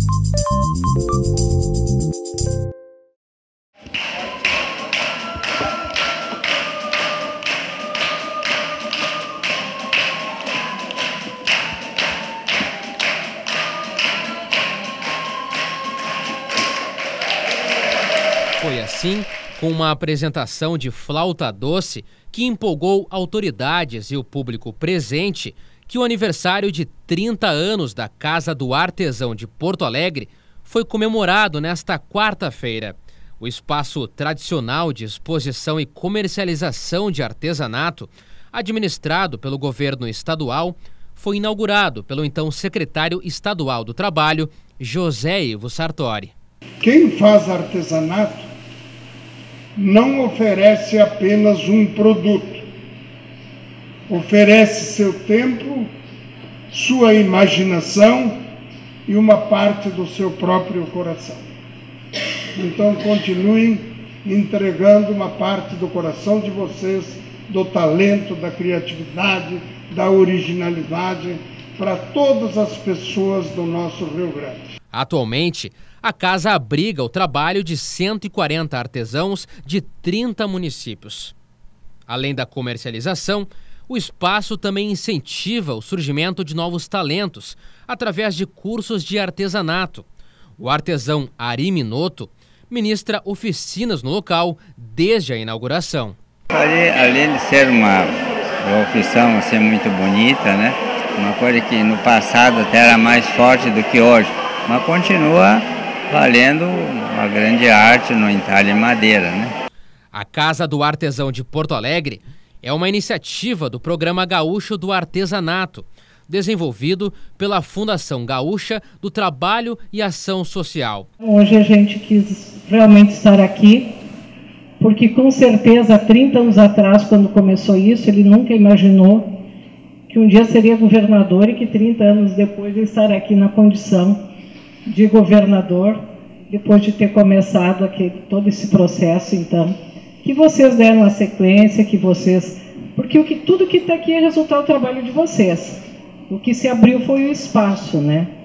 Foi assim, com uma apresentação de flauta doce que empolgou autoridades e o público presente, que o aniversário de 30 anos da Casa do Artesão de Porto Alegre foi comemorado nesta quarta-feira. O espaço tradicional de exposição e comercialização de artesanato, administrado pelo governo estadual, foi inaugurado pelo então secretário estadual do Trabalho, José Ivo Sartori. Quem faz artesanato não oferece apenas um produto, oferece seu tempo, sua imaginação e uma parte do seu próprio coração. Então continuem entregando uma parte do coração de vocês, do talento, da criatividade, da originalidade para todas as pessoas do nosso Rio Grande. Atualmente, a casa abriga o trabalho de 140 artesãos de 30 municípios. Além da comercialização, o espaço também incentiva o surgimento de novos talentos através de cursos de artesanato. O artesão Ari Minotto ministra oficinas no local desde a inauguração. Além de ser uma profissão assim, muito bonita, né? Uma coisa que no passado até era mais forte do que hoje, mas continua valendo uma grande arte no entalhe em madeira, né? A Casa do Artesão de Porto Alegre é uma iniciativa do Programa Gaúcho do Artesanato, desenvolvido pela Fundação Gaúcha do Trabalho e Ação Social. Hoje a gente quis realmente estar aqui, porque com certeza há 30 anos atrás, quando começou isso, ele nunca imaginou que um dia seria governador e que 30 anos depois ia estar aqui na condição de governador, depois de ter começado todo esse processo. Então, que vocês deram a sequência, porque tudo que está aqui é resultado do trabalho de vocês. O que se abriu foi o espaço, né?